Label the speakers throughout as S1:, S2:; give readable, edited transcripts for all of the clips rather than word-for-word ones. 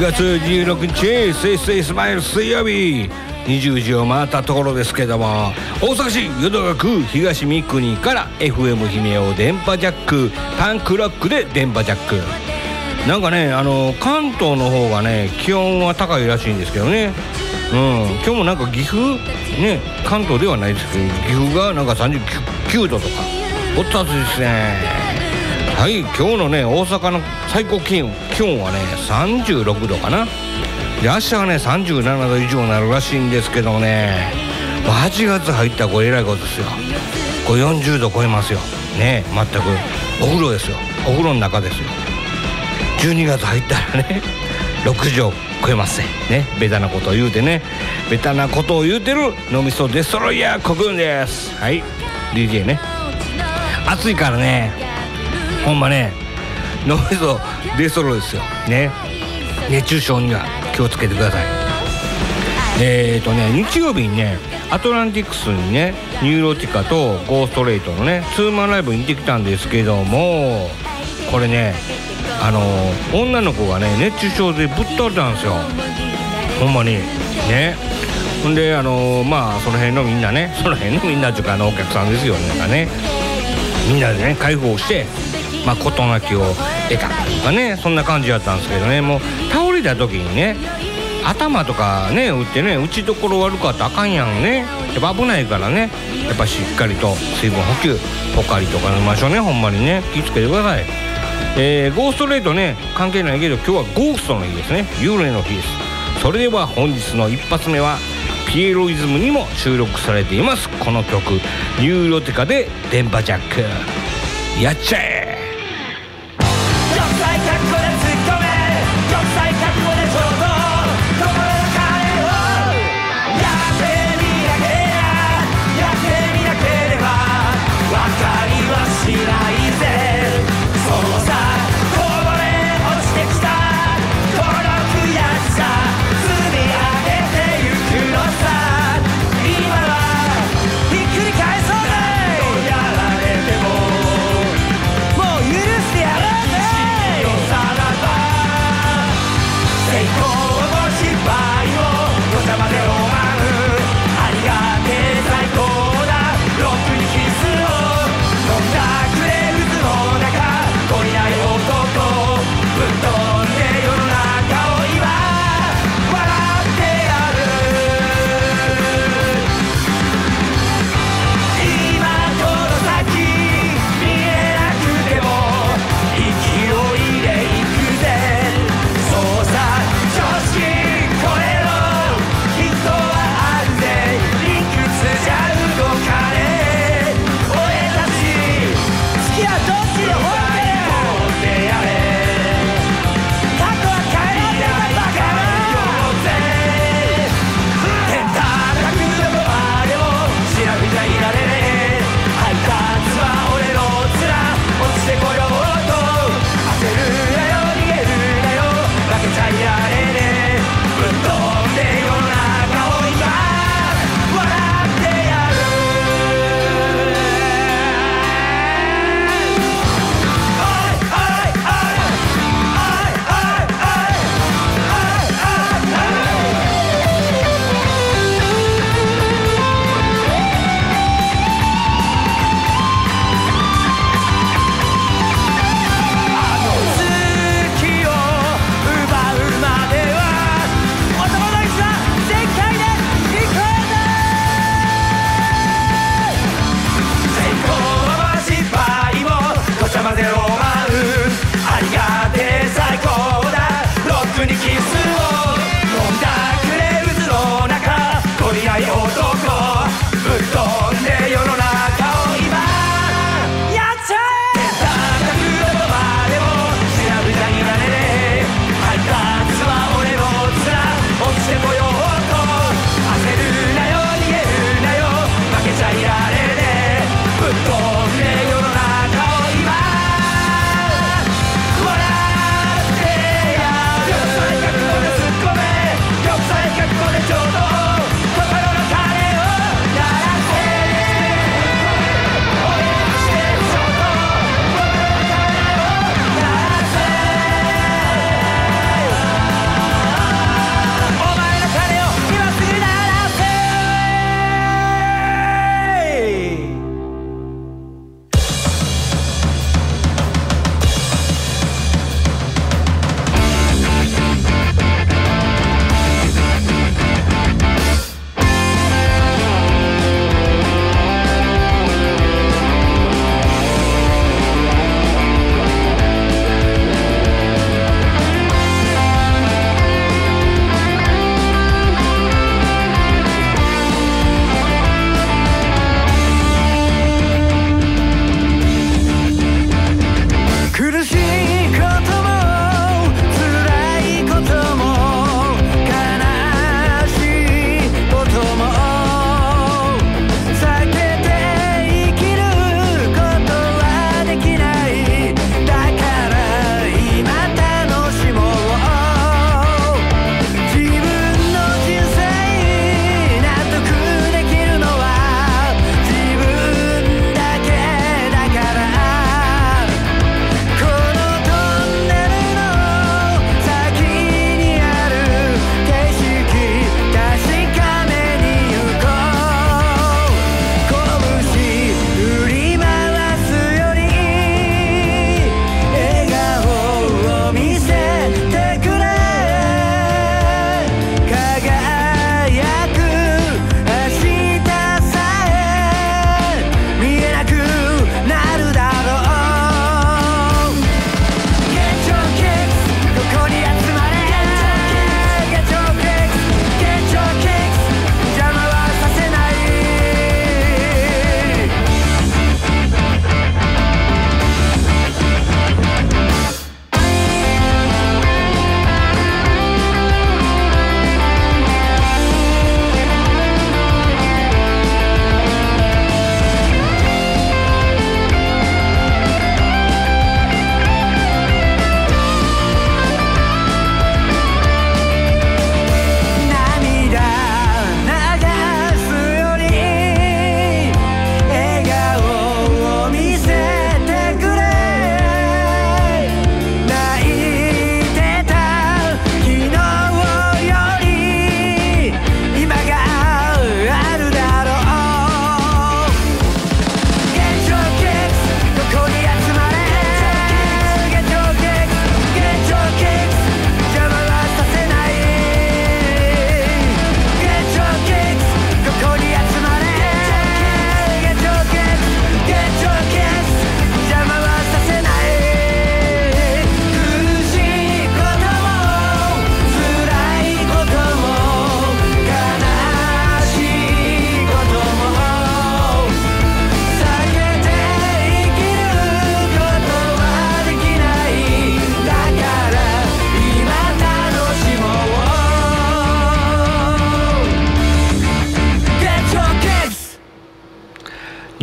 S1: 月16日スイスイスマイル水曜日20時を回ったところですけども、大阪市淀川区東三国から FM 姫を電波ジャック、パンクロックで電波ジャック。なんかね、関東の方がね気温は高いらしいんですけどね。今日もなんか岐阜ね、関東ではないですけど岐阜がなんか39度とかおった暑いですね。はい、今日のね大阪の最高気温はね36度かな。で明日はね37度以上になるらしいんですけどね、8月入ったらこれえらいことですよ。これ40度超えますよね。全くお風呂ですよ。お風呂の中ですよ。12月入ったらね60度超えますね。ベタなことを言うてね、ベタなことを言うてる脳みそデストロイヤーコクンです。はい、 DJ ね。暑いからね、ほんまね脳みそデストロですよね。熱中症には気をつけてください。日曜日にねアトランティクスにねニューロティカとゴーストレイトのねツーマンライブに行ってきたんですけども、これね女の子がね熱中症でぶっ倒れたんですよ、ほんまにね。ほんでまあその辺のみんなね、その辺のみんなっていうかお客さんですよね、みんなでね解放してまあ事なきを得たというかね、そんな感じだったんですけどね。もう倒れた時にね頭とかね打ってね打ちどころ悪かったらあかんやんね。やっぱ危ないからね、やっぱしっかりと水分補給ポカリとか飲みましょうね。ほんまにね気をつけてください。ゴーストレートね関係ないけど今日はゴーストの日ですね。幽霊の日です。それでは本日の一発目はピエロイズムにも収録されていますこの曲、ニューロティカで電波ジャック。やっちゃえ。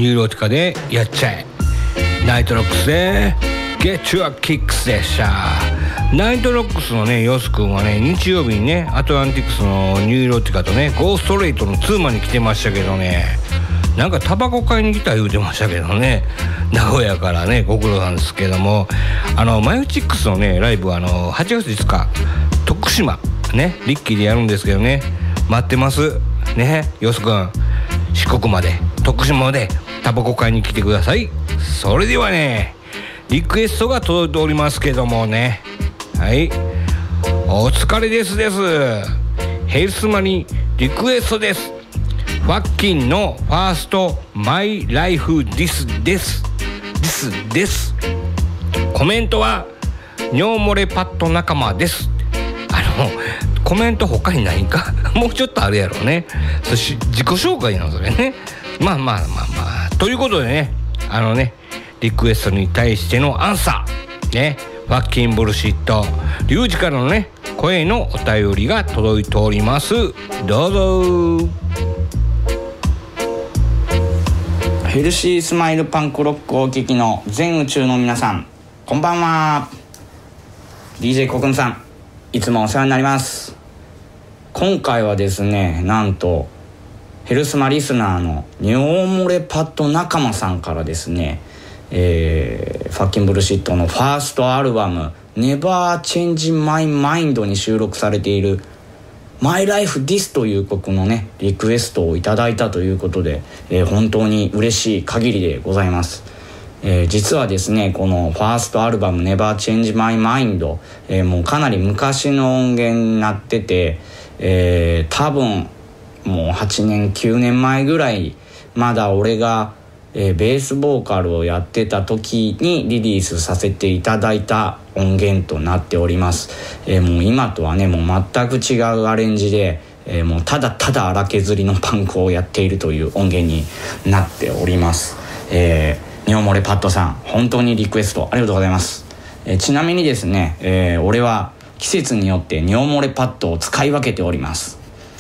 S1: ニューロティカでやっちゃえ。ナイトロックスでGet Your Kicksでした。ナイトロックスのねヨス君はね日曜日にねアトランティクスのニューロティカとねゴーストレイトのツーマンに来てましたけどね、なんかタバコ買いに来た言うてましたけどね、名古屋からねご苦労なんですけども、マユチックスのねライブは8月5日徳島ねリッキーでやるんですけどね、待ってますね。ヨス君四国まで徳島までタバコ買いに来てください。それではねリクエストが届いておりますけどもね、はい、お疲れですヘルスマにリクエストです。ファッキンのファーストマイライフディスです。コメントは尿漏れパッド仲間です。コメント他にないんかもうちょっとあるやろうね。自己紹介なのそれね。まあということでねリクエストに対してのアンサーね、ファッキンブルシットリュウジからのね声のお便りが届いております。どうぞ。
S2: ヘルシースマイルパンクロックをお聞きの全宇宙の皆さん、こんばんは。 DJ コクンさん、いつもお世話になります。今回はですね、なんとヘルスマリスナーの尿漏れパッド仲間さんからですね、ファッキンブルシットのファーストアルバム Never Change My Mind に収録されている My Life This という曲のねリクエストをいただいたということで、本当に嬉しい限りでございます。実はですねこのファーストアルバム Never Change My Mind、もうかなり昔の音源になってて、多分もう8年9年前ぐらい、まだ俺が、ベースボーカルをやってた時にリリースさせていただいた音源となっております。もう今とはねもう全く違うアレンジで、もうただただ荒削りのパンクをやっているという音源になっております。尿漏れパッドさん、本当にリクエストありがとうございます。ちなみにですね、俺は季節によって尿漏れパッドを使い分けております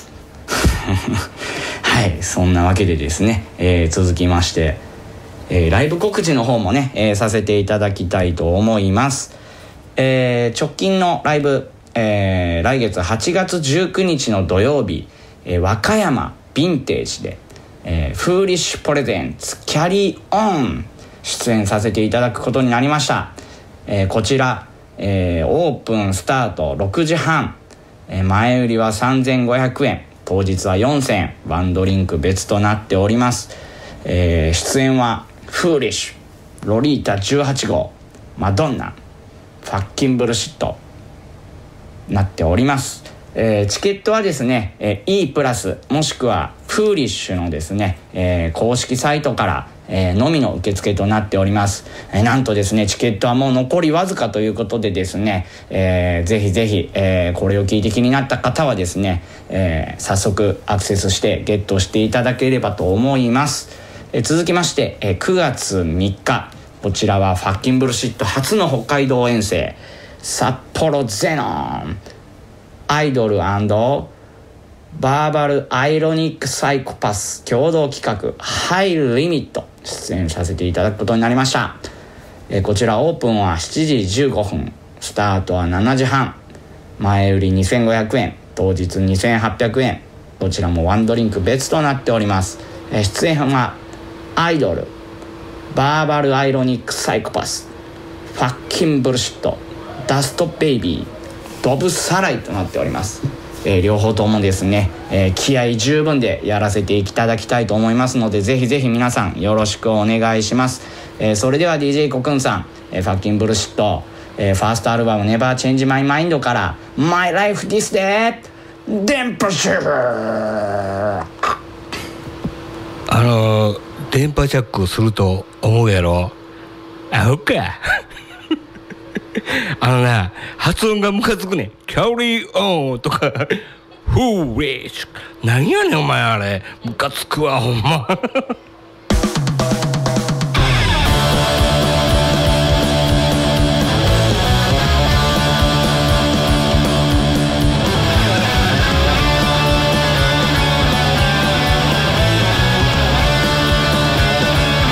S2: はい、そんなわけでですね、続きまして、ライブ告知の方もね、させていただきたいと思います。直近のライブ、来月8月19日の土曜日、和歌山ヴィンテージで、フーリッシュプレゼンツキャリーオン出演させていただくことになりました。こちら、オープンスタート6時半、前売りは3500円、当日は4000円、ワンドリンク別となっております。出演はフーリッシュ、ロリータ18号、マドンナ、ファッキンブルシットなっております。チケットはですね、E プラスもしくはフーリッシュのですね、公式サイトから、のみの受付となっております。なんとですねチケットはもう残りわずかということでですね、ぜひぜひ、これを聞いて気になった方はですね、早速アクセスしてゲットしていただければと思います。続きまして、9月3日、こちらはファッキンブルシット初の北海道遠征、札幌ゼノンアイドル&バーバルアイロニックサイコパス共同企画ハイリミット出演させていただくことになりました。こちらオープンは7時15分、スタートは7時半、前売り2500円、当日2800円、どちらもワンドリンク別となっております。出演はアイドル、バーバルアイロニックサイコパス、ファッキンブルシット、ダストベイビー、ドブサライとなっております。両方ともですね、気合十分でやらせていただきたいと思いますので、ぜひぜひ皆さんよろしくお願いします。それでは DJ コクンさん、ファッキンブルシット、ファーストアルバム Never Change My Mind から My Life This で電波シュー
S1: 電波ジャックすると思うやろ。アホか発音がムカつくね。キャリーオンとかフーリッシュ、何やねんお前、あれムカつくわほんま
S3: ヘ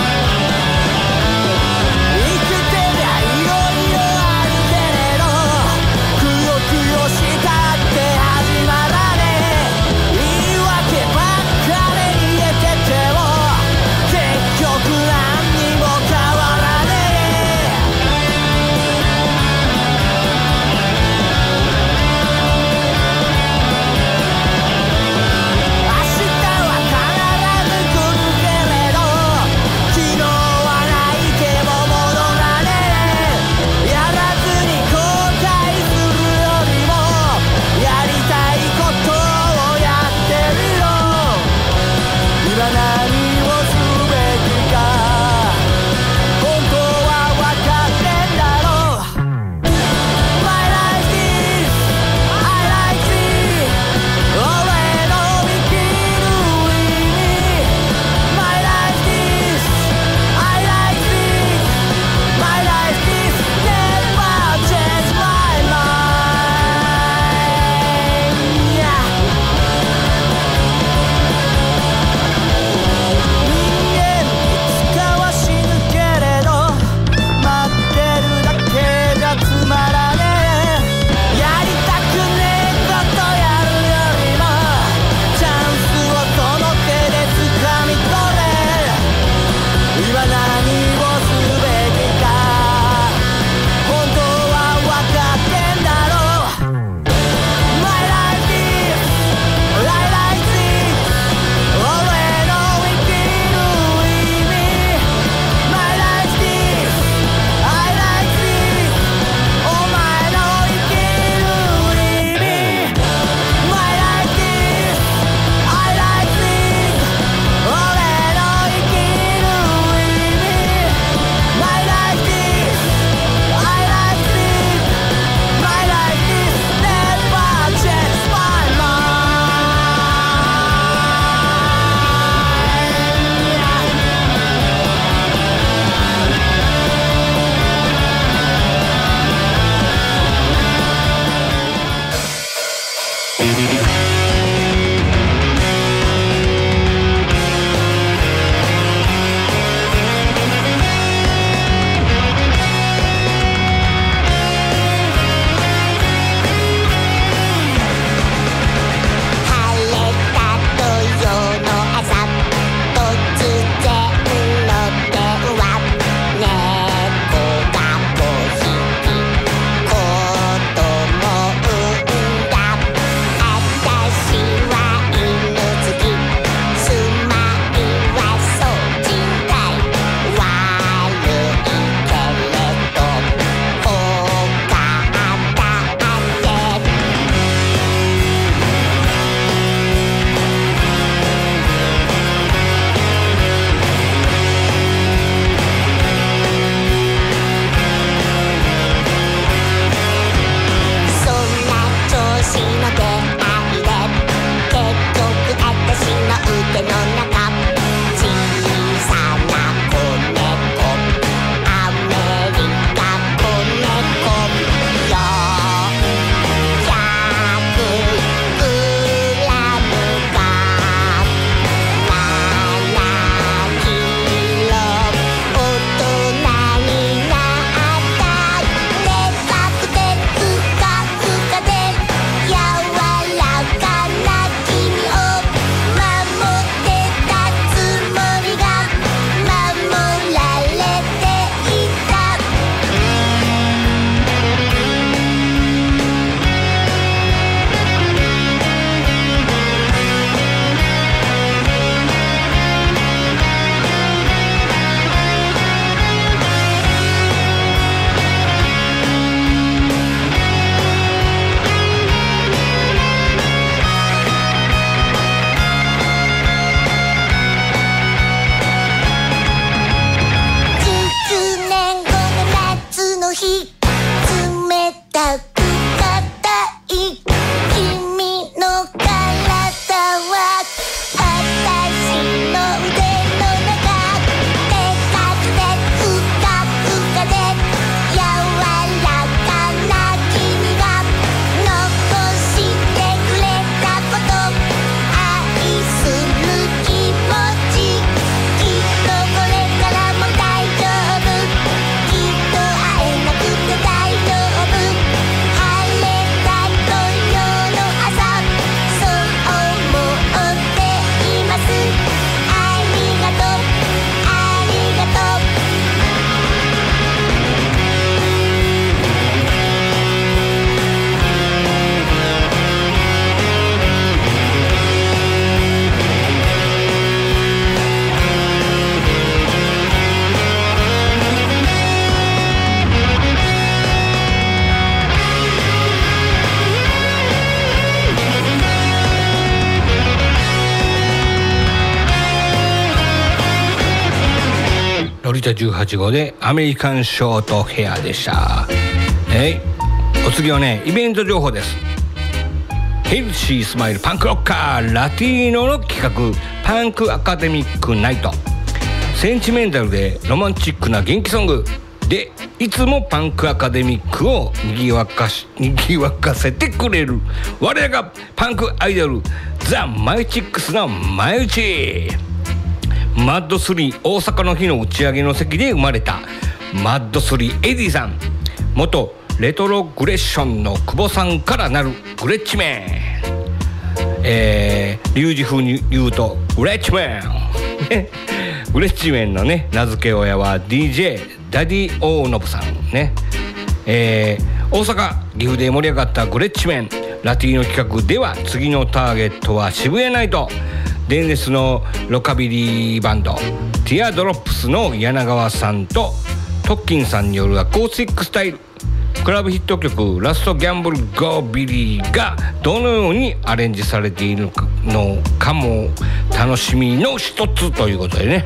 S1: ロリタ18号でアメリカンショートヘアでした。お次はね、イベント情報です。ヘルシースマイルパンクロッカーラティーノの企画、パンクアカデミックナイト。センチメンタルでロマンチックな元気ソングで、いつもパンクアカデミックをにぎわかせてくれる我らがパンクアイドルザ・マイチックスの前打ち。マッド3大阪の日の打ち上げの席で生まれたマッド3エディさん、元レトログレッションの久保さんからなるグレッチメン、リュウジ風に言うとグレッチメングレッチメンのね名付け親は DJ ダディ大信さんね。大阪岐阜で盛り上がったグレッチメンラティーノ企画では、次のターゲットは渋谷ナイト。伝説のロカビリーバンドティアドロップスの柳川さんとトッキンさんによるアコースティックスタイルクラブヒット曲ラストギャンブルゴービリーがどのようにアレンジされているのかも楽しみの一つということでね。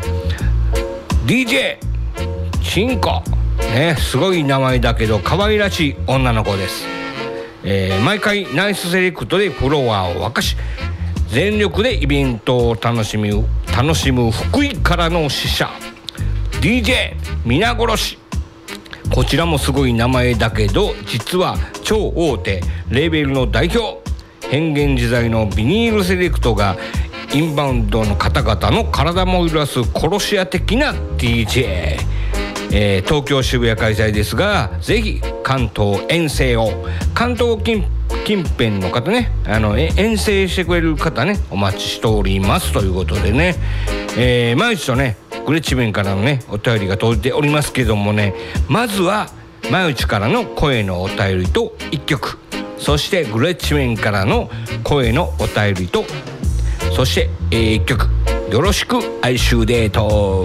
S1: DJ チンコね、すごい名前だけど可愛らしい女の子です。毎回ナイスセレクトでフロアを沸かし、全力でイベントを楽しむ福井からの使者 DJ 皆殺し。こちらもすごい名前だけど、実は超大手レーベルの代表。変幻自在のビニールセレクトがインバウンドの方々の体も揺らす殺し屋的な DJ。東京渋谷開催ですが、ぜひ関東遠征を、関東近辺の方ね、遠征してくれる方ね、お待ちしておりますということでね、毎日とねグレッチメンからのねお便りが届いておりますけどもね、まずは前内からの声のお便りと1曲、そしてグレッチメンからの声のお便りと、そして、1曲よろしく哀愁デート。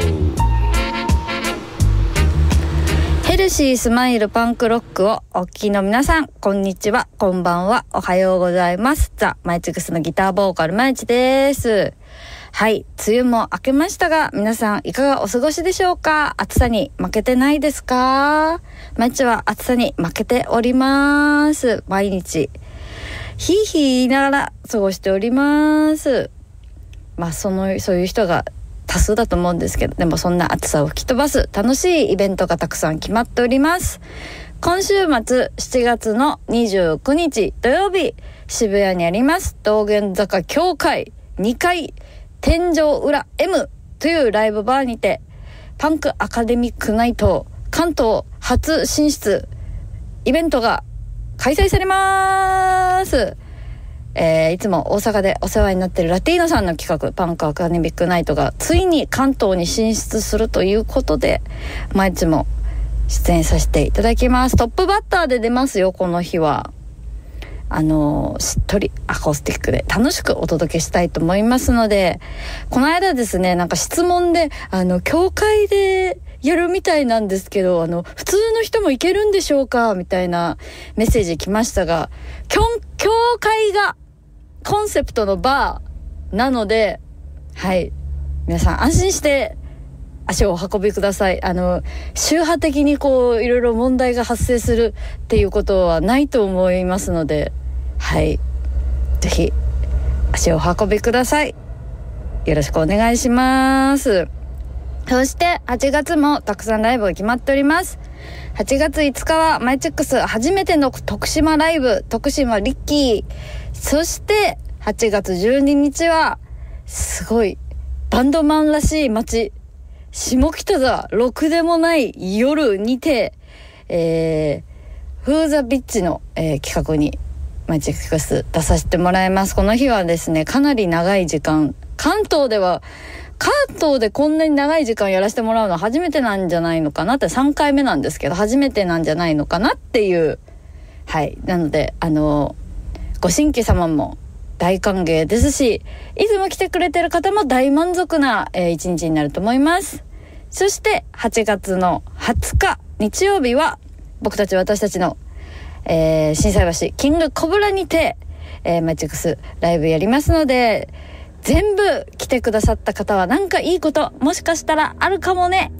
S3: ヘルシースマイルパンクロックをお聞きの皆さん、こんにちは、こんばんは、おはようございます。ザ・マイチックスのギターボーカルマイチです。はい、梅雨も明けましたが、皆さんいかがお過ごしでしょうか。暑さに負けてないですか。マイチは暑さに負けております。毎日ヒーヒー言いながら過ごしております。そういう人が多数だと思うんですけど、でもそんな暑さを吹き飛ばす楽しいイベントがたくさん決まっております。今週末7月の29日土曜日、渋谷にあります道玄坂教会2階天井裏 M というライブバーにて、パンクアカデミックナイト関東初進出イベントが開催されます。いつも大阪でお世話になっているラティーノさんの企画、パンクアカデミックナイトがついに関東に進出するということで、毎日も出演させていただきます。トップバッターで出ますよ。この日はしっとりアコースティックで楽しくお届けしたいと思いますので、この間ですね、なんか質問で教会でやるみたいなんですけど、普通の人も行けるんでしょうかみたいなメッセージ来ましたが、教会がコンセプトのバーなので、はい、皆さん安心して足をお運びください。宗派的にいろいろ問題が発生するっていうことはないと思いますので、はい、ぜひ足をお運びください。よろしくお願いします。そして8月もたくさんライブが決まっております。8月5日はマイチックス初めての徳島ライブ、徳島リッキー。そして8月12日はすごいバンドマンらしい街、下北沢ろくでもない夜にて、フーザビッチの、企画にマイチックス出させてもらいます。この日はですね、かなり長い時間、関東でこんなに長い時間やらせてもらうのは初めてなんじゃないのかなって、3回目なんですけど初めてなんじゃないのかなっていう、はい、なのでご新規様も大歓迎ですし、いつも来てくれてる方も大満足な、一日になると思います。そして8月の20日日曜日は私たちの、心斎橋キングコブラにて、マイチックスライブやりますので、全部来てくださった方はなんかいいこともしかしたらあるかもね。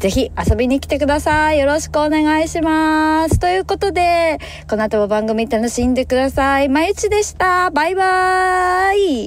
S3: ぜひ遊びに来てください。よろしくお願いします。ということで、この後も番組楽しんでください。まゆちでした。バイバーイ。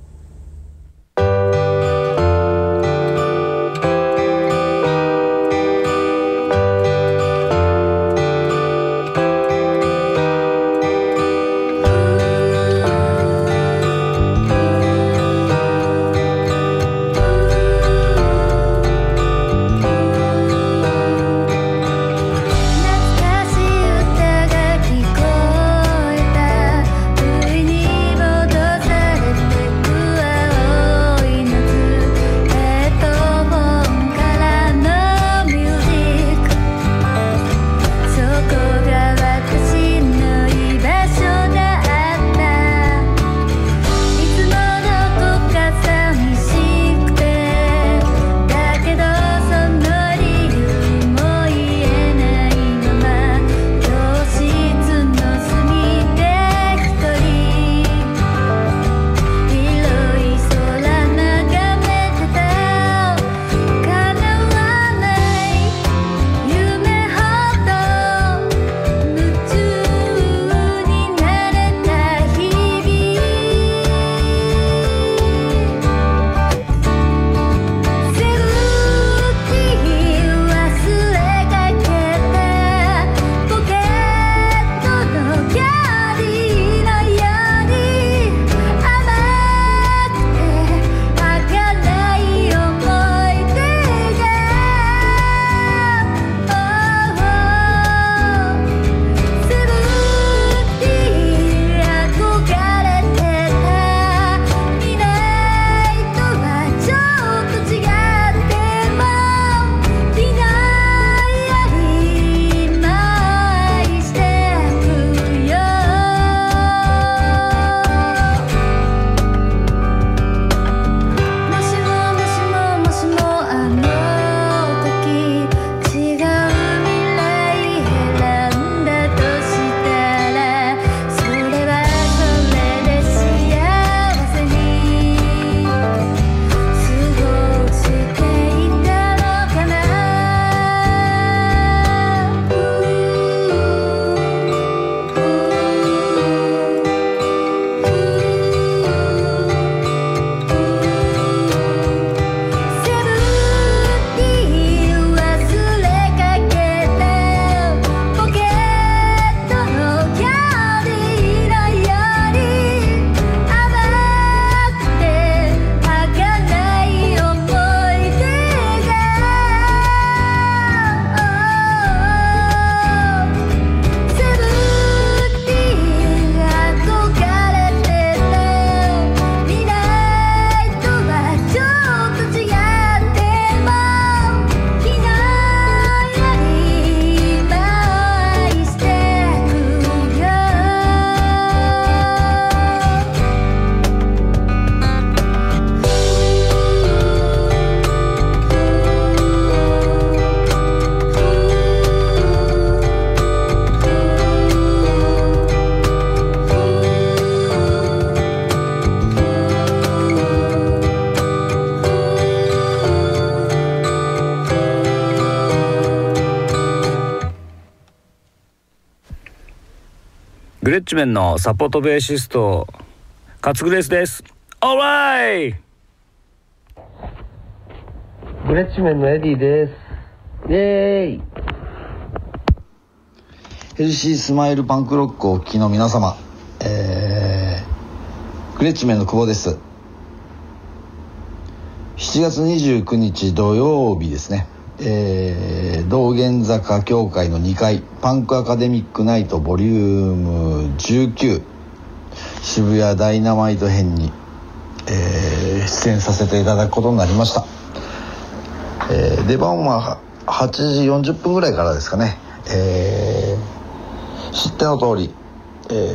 S1: グレッチメンのサポートベーシスト勝グレースです。オーライ。
S4: グレッチメンのエディです。イエーイ。
S5: ヘルシースマイルパンクロックをお聴きの皆様、グレッチメンの久保です。7月29日土曜日ですね、道玄坂協会の2階パンクアカデミックナイトボリューム19渋谷ダイナマイト編に、出演させていただくことになりました。出番は8時40分ぐらいからですかね。知っての通り、エ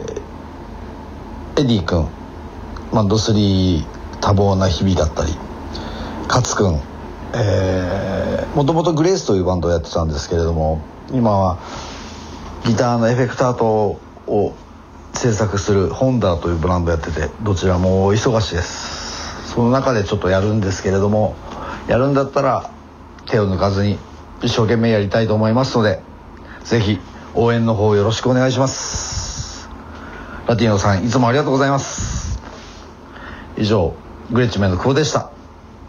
S5: ディ君、ドスリー多忙な日々だったり、勝君、もともとグレースというバンドをやってたんですけれども、今はギターのエフェクターとを制作するホンダーというブランドやってて、どちらも忙しいです。その中でちょっとやるんですけれども、やるんだったら手を抜かずに一生懸命やりたいと思いますので、ぜひ応援の方よろしくお願いします。ラティーノさんいつもありがとうございます。以上グレッチメンの久保でした。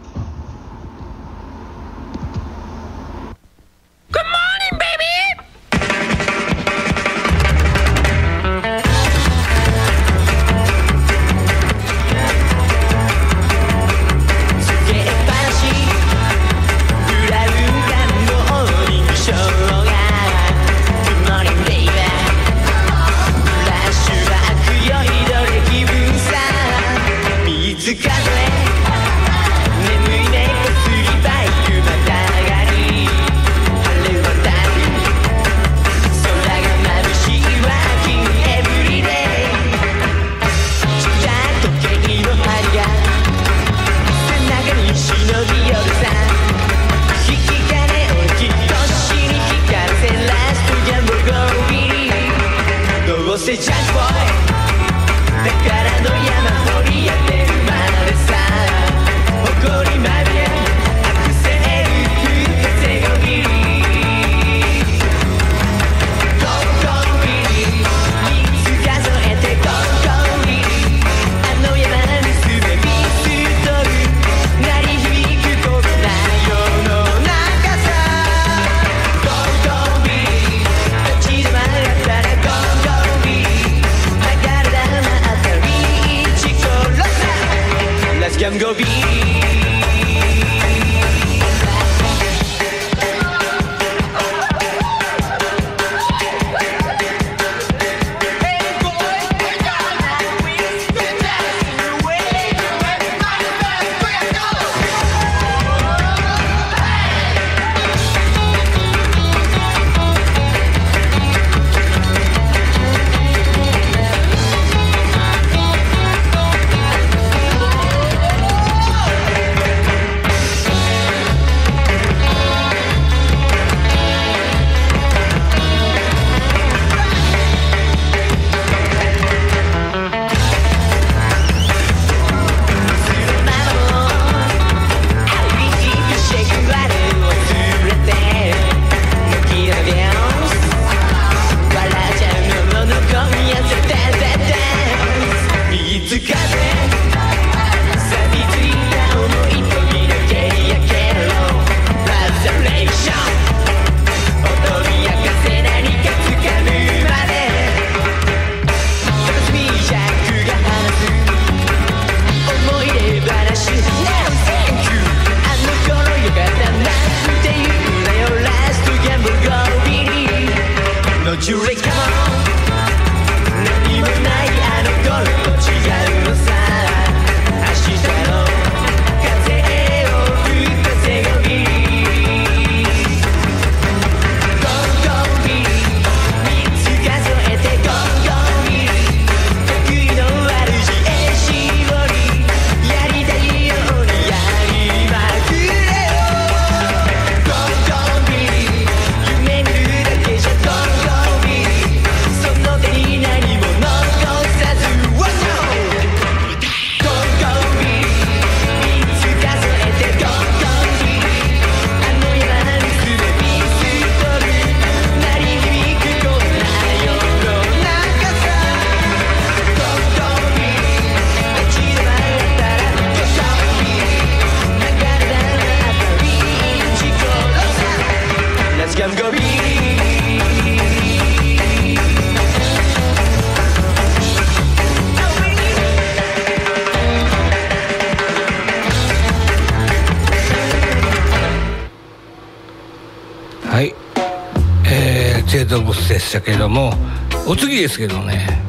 S1: セイドブスでしたけども、お次ですけどね、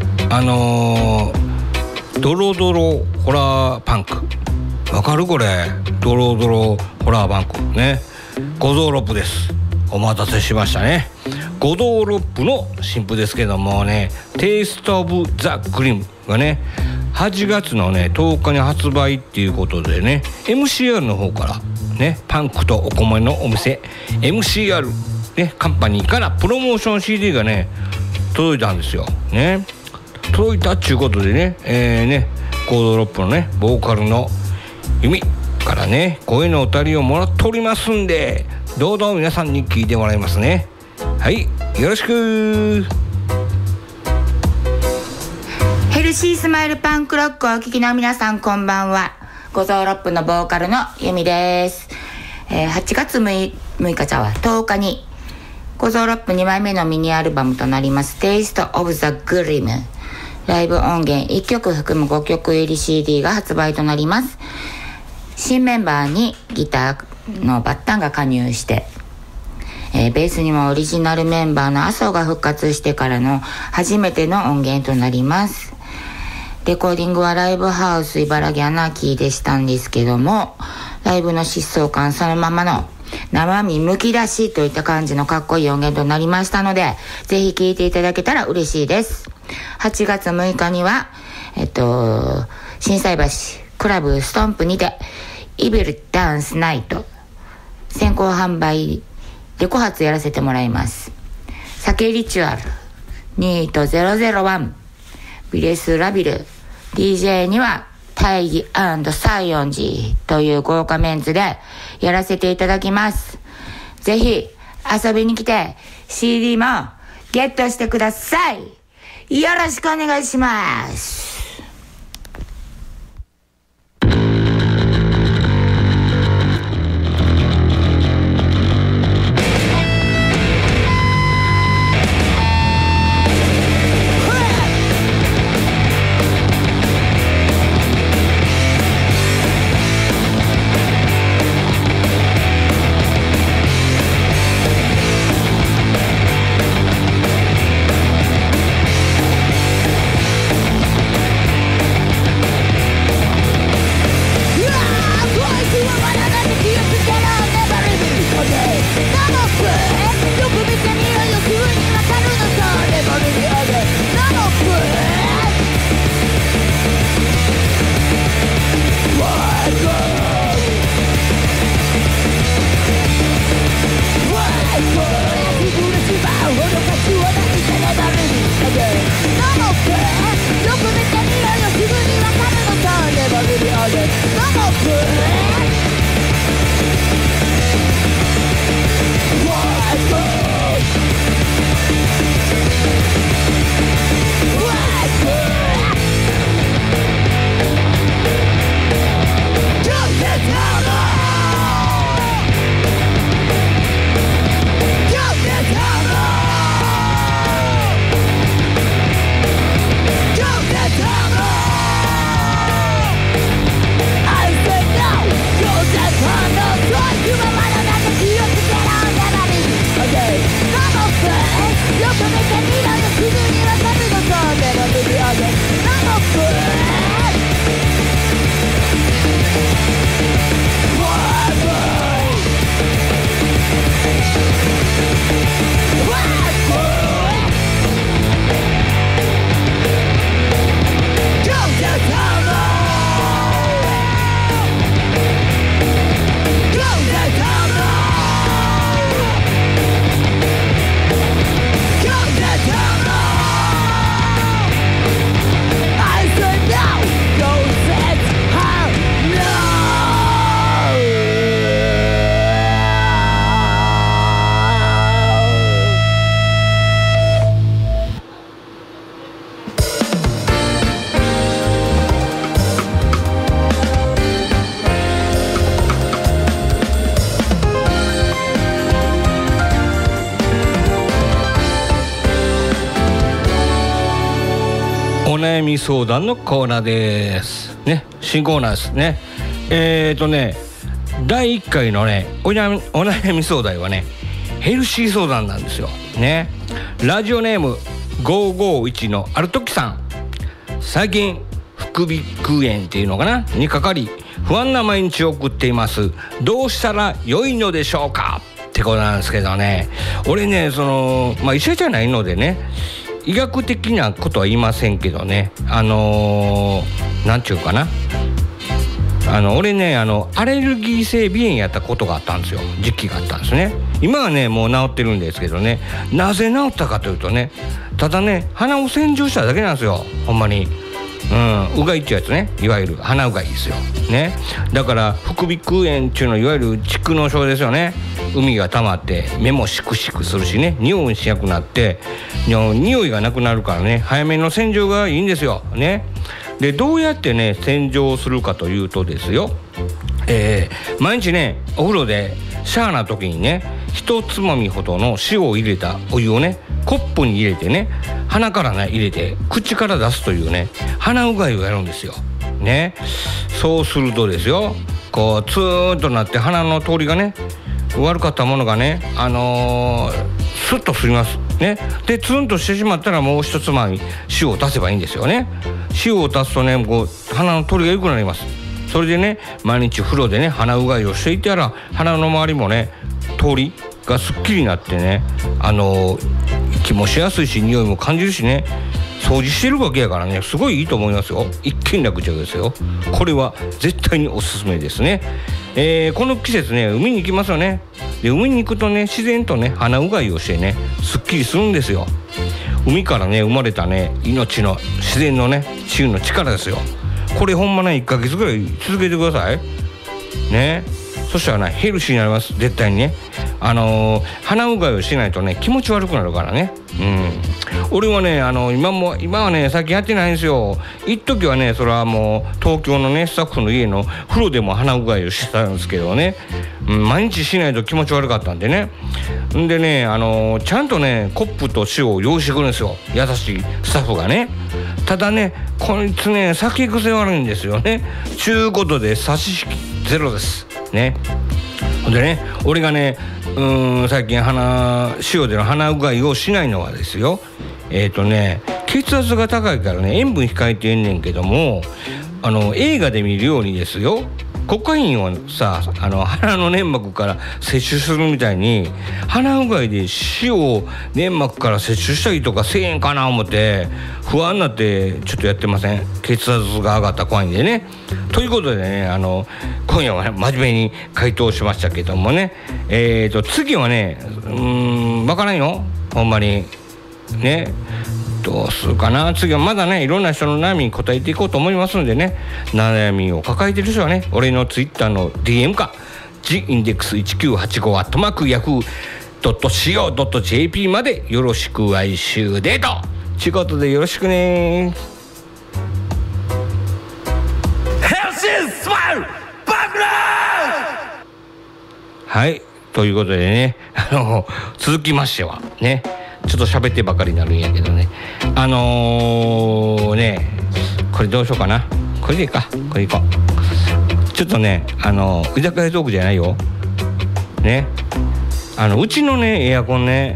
S1: ドロドロホラーパンク、わかるこれ？ドロドロホラーパンクね、五臓六腑です。お待たせしましたね。五臓六腑の新譜ですけどもね、テイストオブザグリムがね8月のね10日に発売っていうことでね、 MCR の方からね、パンクとお米のお店 MCRね、カンパニーからプロモーション CD がね届いたんですよね。届いたっちゅうことでね、ゴードロップのねボーカルの弓からね声のお便りをもらっておりますんで、どうぞ皆さんに聞いてもらいますね。はい、よろしく。
S6: ヘルシースマイルパンクロックをお聞きの皆さん、こんばんは。五臓六腑のボーカルのゆみです。8月6日じゃは10日に五臓六腑2枚目のミニアルバムとなりますテイストオブザグリム、ライブ音源1曲含む5曲入り CD が発売となります。新メンバーにギターのバッタンが加入して、ベースにもオリジナルメンバーの麻生が復活してからの初めての音源となります。レコーディングはライブハウス茨城アナーキーでしたんですけども、ライブの疾走感そのままの生身むき出しといった感じのかっこいい音源となりましたので、ぜひ聴いていただけたら嬉しいです。8月6日には心斎橋クラブストンプにてイビルダンスナイト先行販売レコ発やらせてもらいます。酒リチュアル2と001ビレスラビル DJ には大義&西園寺という豪華メンツでやらせていただきます。ぜひ遊びに来て CD もゲットしてください。よろしくお願いします。
S1: お悩み相談のコーナーですね。新コーナーですね。第1回のねお悩み相談はねヘルシー相談なんですよね。ラジオネーム551のあるときさん、最近副鼻腔炎っていうのかなにかかり不安な毎日を送っています。どうしたら良いのでしょうかってことなんですけどね、俺ね医者じゃないのでね医学的なことは言いませんけどね、なんちゅうかな、俺ねアレルギー性鼻炎やったことがあったんですよ。時期があったんですね。今はねもう治ってるんですけどね、なぜ治ったかというとね、ただね鼻を洗浄しただけなんですよ。ほんまにうがいってやつね、いわゆる鼻うがいですよね。だから副鼻腔炎っていうのはいわゆる蓄膿症ですよね。海が溜まって目もシクシクするしね、匂いしなくなって匂いがなくなるからね、早めの洗浄がいいんですよね。でどうやってね洗浄するかというとですよ、毎日ねお風呂でシャワーな時にね一つまみほどの塩を入れたお湯をねコップに入れてね、鼻からね入れて口から出すというね鼻うがいをやるんですよね。そうするとですよ、こうツーンとなって鼻の通りがね、悪かったものがねスッと吸いますね。でツーンとしてしまったらもう一つまみ塩を足せばいいんですよね。塩を足すとねこう鼻の通りが良くなります。それでね毎日風呂でね鼻うがいをしていたら鼻の周りもね通りがすっきりになってね、息もしやすいし匂いも感じるしね、掃除してるわけやからね、すごいいいと思いますよ。一件落着ですよ。これは絶対におすすめですね。この季節ね海に行きますよね。で海に行くとね自然とね鼻うがいをしてねすっきりするんですよ。海からね生まれたね命の自然のね治癒の力ですよ。これほんまね1ヶ月ぐらい続けてくださいね。そしたらねヘルシーになります絶対にね。鼻うがいをしないとね気持ち悪くなるからね。俺はね今はね最近やってないんですよ。一時はねそれはもう東京のねスタッフの家の風呂でも鼻うがいをしてたんですけどね、毎日しないと気持ち悪かったんでね。でねちゃんとねコップと塩を用意してくるんですよ、優しいスタッフがね。ただねこいつね酒癖悪いんですよね。ちゅうことで差し引きゼロですね。でね俺がね最近塩での鼻うがいをしないのはですよ、血圧が高いからね塩分控えてんねんけども、映画で見るようにですよ、コカインをさ鼻の粘膜から摂取するみたいに鼻うがいで塩を粘膜から摂取したりとかせえへんかな思って不安になってちょっとやってません。血圧が上がったら怖いんでね。ということでね今夜は、ね、真面目に回答しましたけどもね、次はねわからんよほんまにね。どうするかな。次はまだねいろんな人の悩みに答えていこうと思いますのでね、悩みを抱えてる人はね俺のツイッターの DM か G-INDEX1985@yahoo.co.jp までよろしく来週デートちゅうことでよろしくね。ヘルシースマイルバックラーはいということでね続きましてはねちょっと喋ってばかりになるんやけどねこれどうしようかな。これでいいか、これいこう。ちょっとね居酒屋トークじゃないよね。うちのねエアコンね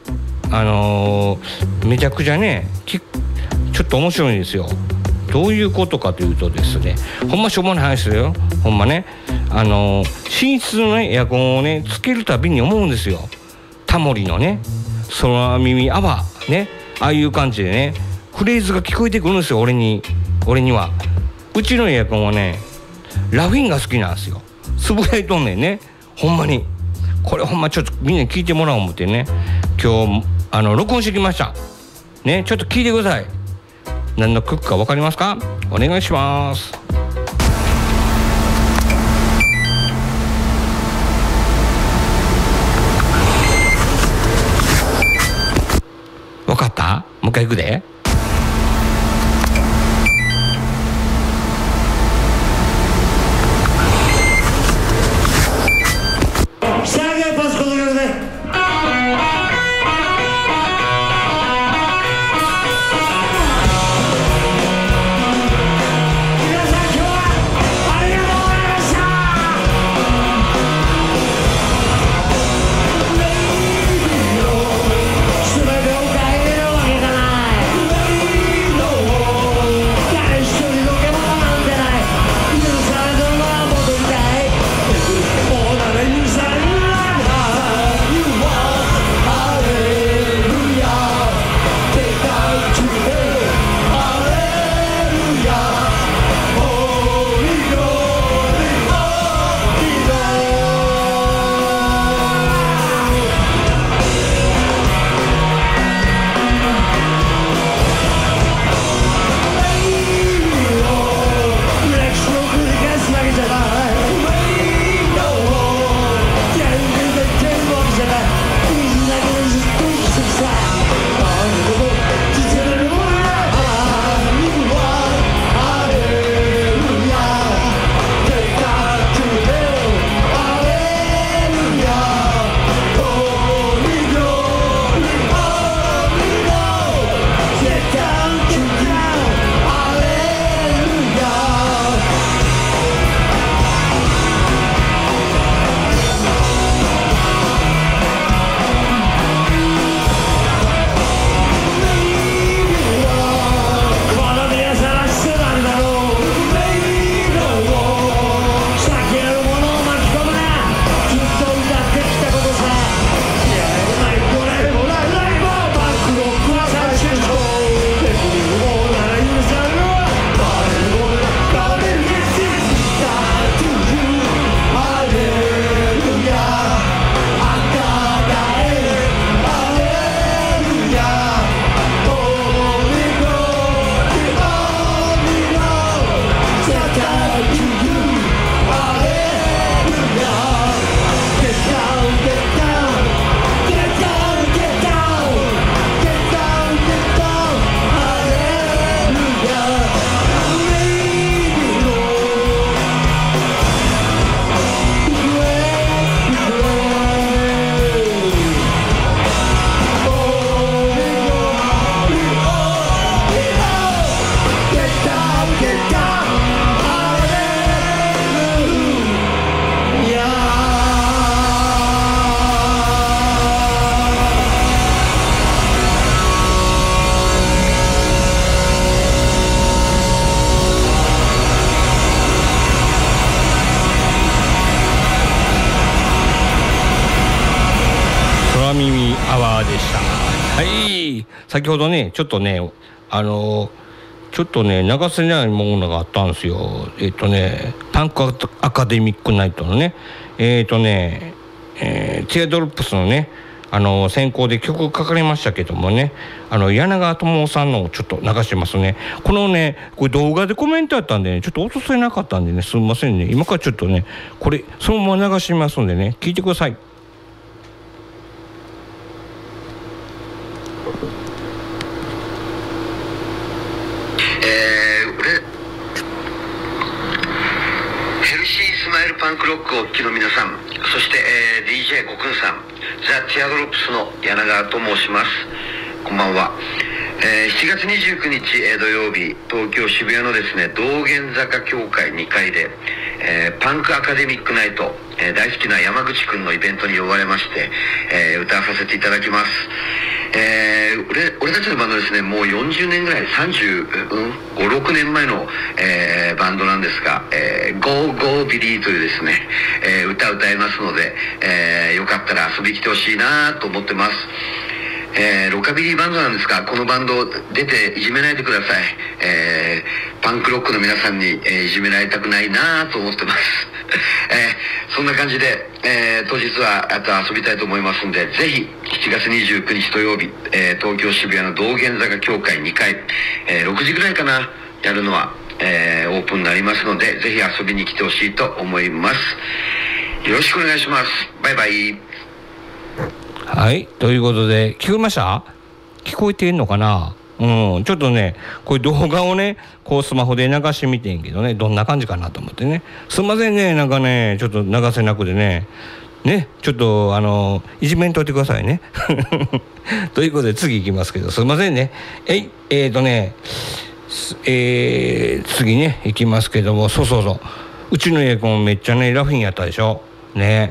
S1: めちゃくちゃねちょっと面白いんですよ。どういうことかというとですね、ほんましょうもない話ですよ。ほんまね寝室のねエアコンをねつけるたびに思うんですよ。タモリのね空耳アワーね、ああいう感じでねフレーズが聞こえてくるんですよ俺には。うちのエアコンはねラフィンが好きなんですよ。つぶやいとんねんねほんまに。これほんまちょっとみんな聞いてもらおう思ってね今日録音してきましたね。ちょっと聞いてください。何の曲か分かりますか。お願いします。分かった？もう一回いくで。 空耳アワーでした。はい、先ほどねちょっとねちょっとね流せないものがあったんですよ。パンクアカデミックナイトのねティアドロップスのね先行で曲かかりましたけどもね、柳川智夫さんのをちょっと流してますね。このねこれ動画でコメントあったんでねちょっと落とせなかったんでねすみませんね。今からちょっとねこれそのまま流してみますんでね聞いてください。
S7: ヘルシースマイルパンクロックをお聴きの皆さん、そして、DJ コクンさん、ザ・ティアドロップスの柳川と申します。こんばんは。7月29日、土曜日、東京渋谷のですね道玄坂協会2階で、パンクアカデミックナイト、大好きな山口くんのイベントに呼ばれまして、歌わさせていただきます。俺たちのバンドですね、もう40年ぐらい、35、6年前の、バンドなんですが、Go Go Billy というですね、歌いますので、よかったら遊びに来てほしいなと思ってます。ロカビリーバンドなんですが、このバンド出ていじめないでください。パンクロックの皆さんに、いじめられたくないなと思ってます。そんな感じで、当日はあと遊びたいと思いますんで、ぜひ7月29日土曜日、東京渋谷の道玄坂協会2階、6時ぐらいかなやるのは、オープンになりますので、ぜひ遊びに来てほしいと思います。よろしくお願いします。バイバイ。
S1: はい、ということで聞こえました？聞こえてんのかな？ちょっとねこれ動画をねこうスマホで流してみてんけどねどんな感じかなと思ってね、すいませんねなんかねちょっと流せなくてねちょっといじめんといてくださいねということで次いきますけど、すいませんね。次ねいきますけども、そううちのエアコンめっちゃねラフィンやったでしょね。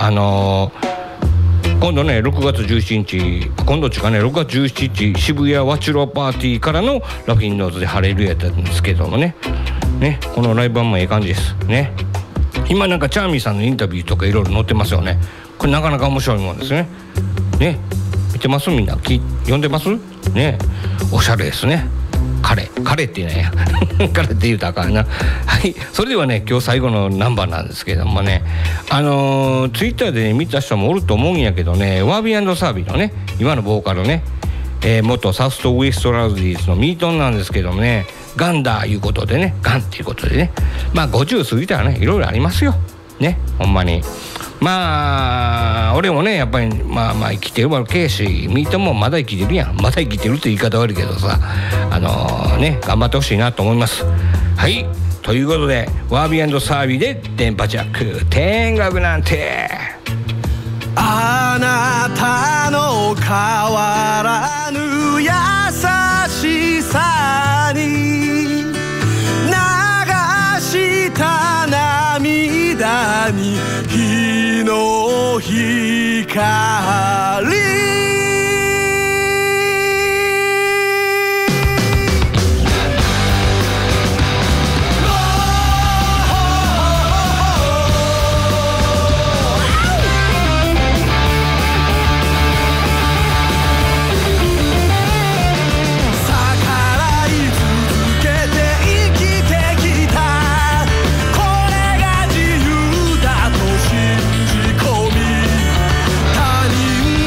S1: 今度ね6月17日今度ちかね6月17日渋谷ワチュロパーティーからのラフィンノーズで晴れるやったんですけどもねこのライブ版もええ感じですね。今なんかチャーミーさんのインタビューとかいろいろ載ってますよね。これなかなか面白いもんですね。見てます？みんな読んでますね。おしゃれですね。彼って言うねや彼って言うたらあかんな。はい、それではね今日最後のナンバーなんですけどもね、ツイッターで、ね、見た人もおると思うんやけどね、ワービー&サービーのね今のボーカルね、元サウスとウエストラウディーズのミートンなんですけどもね、ガンダーいうことでね、ガンっていうことでね、まあ50過ぎたらねいろいろありますよね、ほんまに。まあ俺もねやっぱりまあ生きてるわけやし、ミートンもまだ生きてるやん。まだ生きてるって言い方悪いけどさ、頑張ってほしいなと思います。はい、ということでワービー&サービーで電波ジャック天国なんて。
S8: あなたの変わらぬ優しさに流した涙に日の光。他人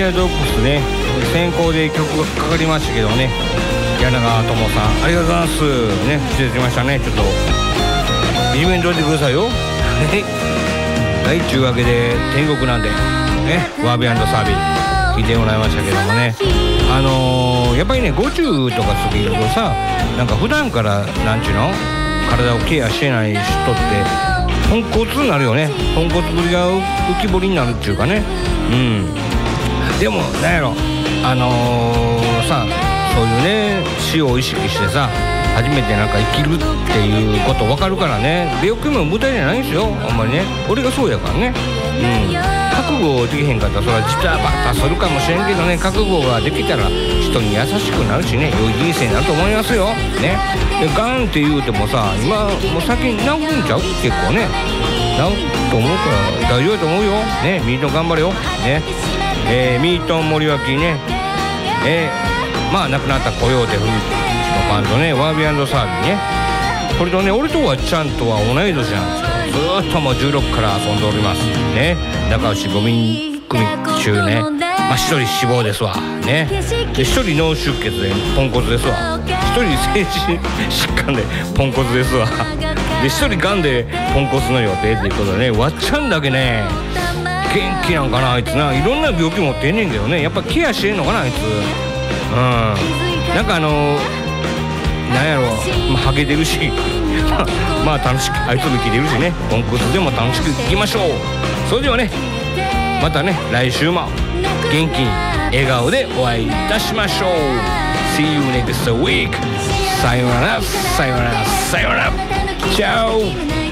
S1: アドロップスね先行で曲がかかりましたけどね、柳川智さんありがとうございますね。失礼しましたね。ちょっといじめんといてくださいよはい、というわけで天国なんでね、ワービー&サービー聞いてもらいましたけどもね、やっぱりね50とか過ぎるとさ、なんか普段からなんちゅうの体をケアしてない人ってポンコツになるよね。ポンコツぶりが浮き彫りになるっていうかね。でもなんやろさ、そういうね死を意識してさ初めてなんか生きるっていうこと分かるからね。病気も無駄じゃないんですよあんまりね。俺がそうやからね。覚悟できへんかったらそれはジタバタするかもしれんけどね、覚悟ができたら人に優しくなるしね、良い人生になると思いますよね。でガンって言うてもさ、今もう先に治るんちゃう結構ね、治ると思うから大丈夫だと思うよね。ミートン頑張れよね。ミートン森脇ね、まあ亡くなったコヨーテフルーツのバンドね、ワービー&サービーね、これとね俺とはちゃんとは同い年なんですよ。ずーっともう16から遊んでおりますね。仲良し5人組中ね、まあ1人死亡ですわね。で1人脳出血でポンコツですわ。1人精神疾患でポンコツですわ。で1人がんでポンコツの予定っていうことでね、わっちゃんだけね元気なんかなあいつな。いろんな病気持ってんねんけどね、やっぱケアしてんのかなあいつ。なんかなんやろ、ハゲてるしまあ楽しくあいつも生きてるしね、ポンコツでも楽しくいきましょう。それではねまたね来週も元気に笑顔でお会いいたしましょう。 See you next week。 さよならさよならさよなら。チャオ。